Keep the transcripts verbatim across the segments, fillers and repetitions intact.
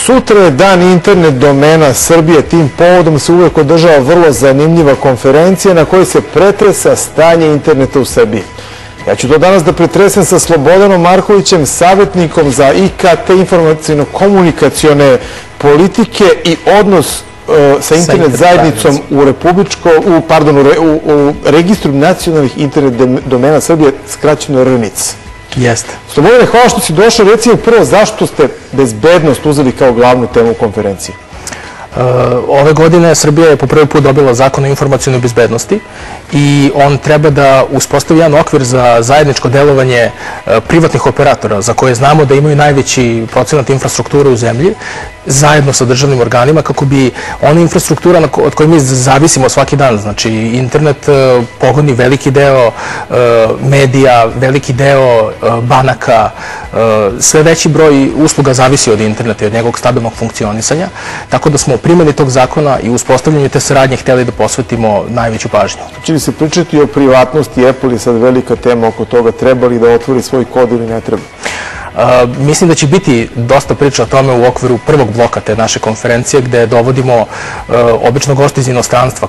Sutra je dan internet domena Srbije. Tim povodom se uvek održava vrlo zanimljiva konferencija na kojoj se pretresa stanje interneta u Srbiji. Ja ću to danas da pretresem sa Slobodanom Markovićem, savjetnikom za I K T, informacijno-komunikacione politike i odnos sa internet zajednicom u republičko, u, pardon, u, u registru nacionalnih internet domena Srbije, skraćeno R N I C. Jeste. Slobodane, hvala što si došao. Recimo prvo, zašto ste bezbednost uzeli kao glavnu temu konferencije? Ove godine Srbija je po prvi put dobila zakon o informacijnoj bezbednosti i on treba da uspostavi jedan okvir za zajedničko delovanje privatnih operatora za koje znamo da imaju najveći procenat infrastrukture u zemlji zajedno sa državnim organima kako bi ona infrastruktura od koje mi zavisimo svaki dan, znači internet pogoni veliki deo medija, veliki deo banaka, sve veći broj usluga zavisi od interneta i od njegovog stabilnog funkcionisanja, tako da smo u primjeni tog zakona i uspostavljanju te saradnje hteli da posvetimo najveću pažnju. Čini se pričati o privatnosti, Apple je sad velika tema oko toga, treba li da otvori svoj kod ili ne treba? Mislim da će biti dosta priča o tome u okviru prvog bloka te naše konferencije gde dovodimo obično goste iz inostranstva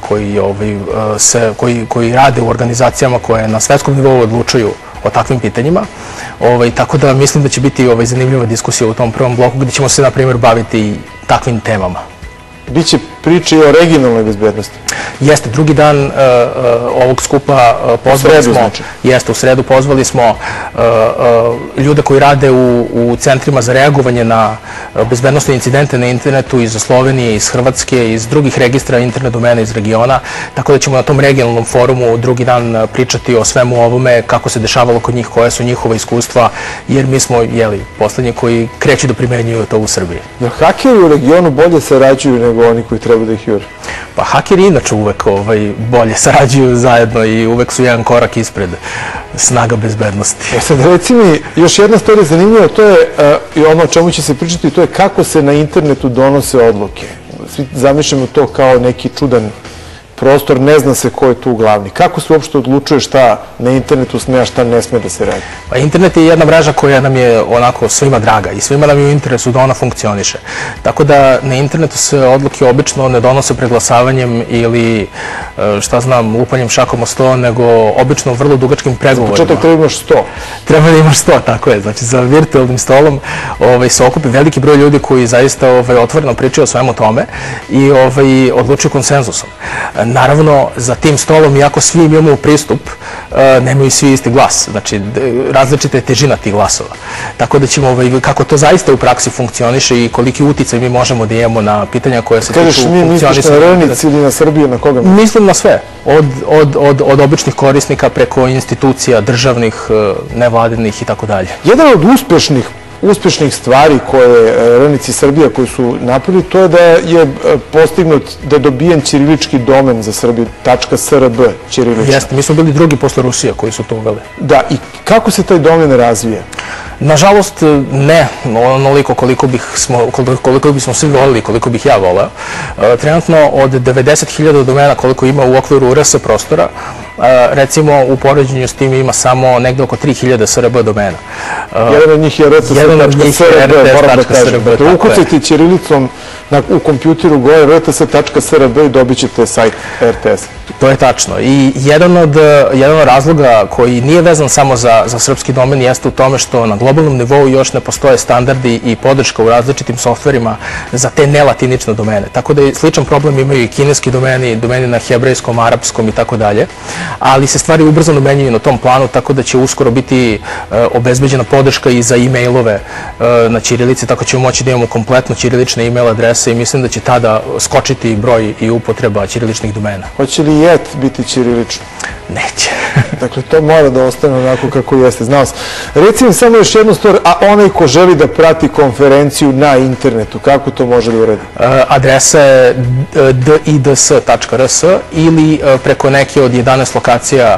koji rade u organizacijama koje na svetskom nivou odlučuju o takvim pitanjima. Tako da mislim da će biti zanimljiva diskusija u tom prvom bloku gde ćemo se, na primjer, baviti takvim temama. Biće priče i o regionalnoj bezbednosti. Jeste, drugi dan ovog skupa pozvali smo, jeste, u sredu pozvali smo ljude koji rade u centrima za reagovanje na bezbednostne incidente na internetu iz Slovenije, iz Hrvatske, iz drugih registra internet domena iz regiona, tako da ćemo na tom regionalnom forumu drugi dan pričati o svemu ovome, kako se dešavalo kod njih, koja su njihova iskustva, jer mi smo, jeli, poslednji koji kreću da primenjuju to u Srbiji. Da hakeri u regionu bolje sarađuju nego oni koji treba da ih jure? Pa hakeri inače uvek bolje sarađuju zajedno i uvek su jedan korak ispred snaga bezbednosti. Sad reci mi, još jedna stvar je zanimljiva, to je i ono o čemu će se pričati, to je kako se na internetu donose odluke. Svi zamišljamo to kao neki čudan prostor, ne zna se ko je tu glavni. Kako se uopšte odlučuje šta na internetu sme, a šta ne sme da se radi? Pa internet je jedna mreža koja nam je onako svima draga i svima nam je u interesu da ona funkcioniše. Tako da na internetu se odluke obično ne donose preglasavanjem ili, šta znam, lupanjem šakom o sto, nego obično vrlo dugačkim pregovorima. Za početak treba imaš sto. Treba da imaš sto, tako je. Znači za virtualnim stolom se okupi veliki broj ljudi koji zaista otvoreno pričaju o svemu tome i odlučuju konsenzusom. Naravno, za tim stolom, iako svi imamo pristup, nemaju svi isti glas. Znači, različita je težina tih glasova. Tako da ćemo, kako to zaista u praksi funkcioniše i koliki uticaj mi možemo da imamo na pitanja koja se tiču funkcionisanja. Kažeš, mi misliš na R N I C ili na Srbiju, na koga? Mislim na sve. Od običnih korisnika preko institucija, državnih, nevladinih i tako dalje. Jedan od uspešnih uspešnih stvari koje R N I C i Srbija koji su napravili, to je da je postignut, da je dobijen ćirilički domen za Srbiju, .srb ćirilična. Jeste, mi smo bili drugi posle Rusije koji su to uveli. Da, i kako se taj domen razvija? Nažalost, ne onoliko koliko bismo svi volili, koliko bih ja voleo. Trenutno od devedeset hiljada domena koliko ima u okviru R S prostora, recimo u poređenju s tim ima samo negde oko tri hiljade S R B domena. Jedan od njih je R T S tačka S R B. Ukucajte ćirilicom u kompjuteru gore R T S tačka S R B i dobit ćete sajt R T S. To je tačno. I jedan od razloga koji nije vezan samo za srpski domen jeste u tome što na globalnom nivou još ne postoje standardi i podrška u različitim softverima za te nelatinične domene. Tako da sličan problem imaju i kineski domeni, domeni na hebrejskom, arapskom i tako dalje. Ali se stvari ubrzano menjaju na tom planu, tako da će uskoro biti obezbeđena podrška i za e-mailove na ćirilici, tako ćemo moći da imamo kompletno ćirilične e-mail adrese i mislim da će tada skočiti broj i upotreba ćiriličnih domena. Hoće li jet biti ćirilično? Neće. Dakle, to mora da ostane onako kako jeste. Znao sam. Reci mi samo još jednu stvar, a onaj ko želi da prati konferenciju na internetu, kako to može da uradi? Adresa je d i d s tačka r s ili preko neke od jedanaest lokacija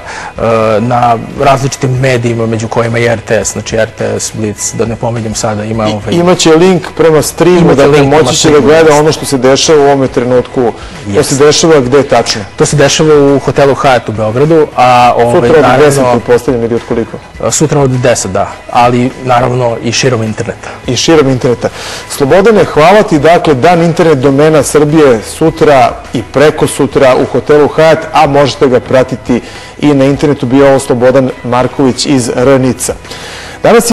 na različitim medijima, među kojima je R T S, znači R T S, Blitz, da ne pominjem sada, ima... Imaće link prema streamu, dakle moći će da gleda ono što se dešava u ovome trenutku. To se dešava gde tačno? To se dešava u hotelu Hyatt u Beogradu, a od naravno, deset, pretpostavljam, ili od koliko? Sutra od deset, da, ali naravno i širom interneta. I širom interneta. Slobodane, hvala ti. Dakle, dan internet domena Srbije sutra i preko sutra u hotelu Hyatt, a možete ga pratiti i na internetu. Bio ovo Slobodan Marković iz R N I C A. Danas